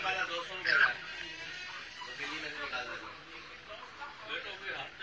वाला 200 रुपए का है, तो दिल्ली में से निकाल देना। लेट हो गया।